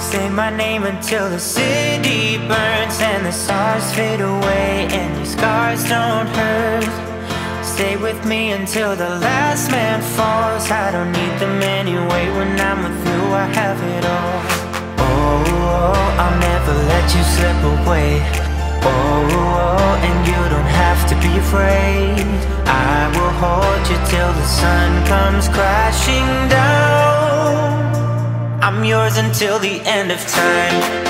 Say my name until the city burns and the stars fade away and your scars don't hurt. Stay with me until the last man falls. I don't need them anyway. When I'm with you, I have it all. Oh, I'll never let you slip away. Oh, and you don't have to be afraid. I will hold you till the sun comes crashing down. I'm yours until the end of time.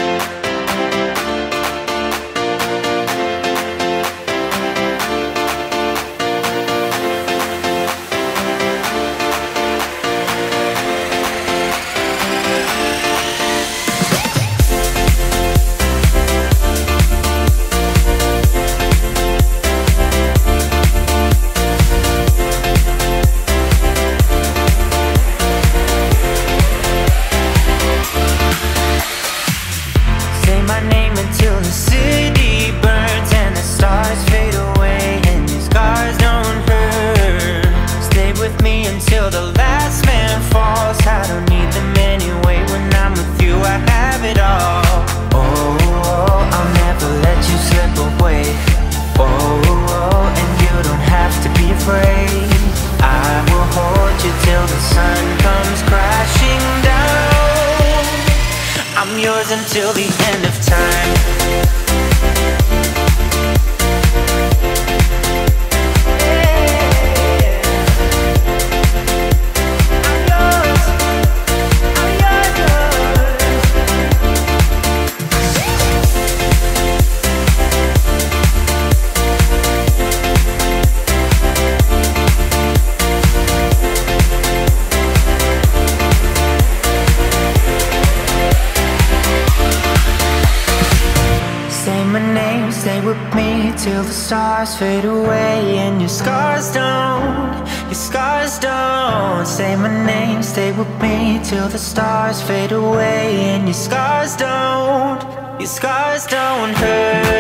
I'm yours until the end of time. Stay with me till the stars fade away and your scars don't, Say my name, stay with me till the stars fade away and your scars don't hurt.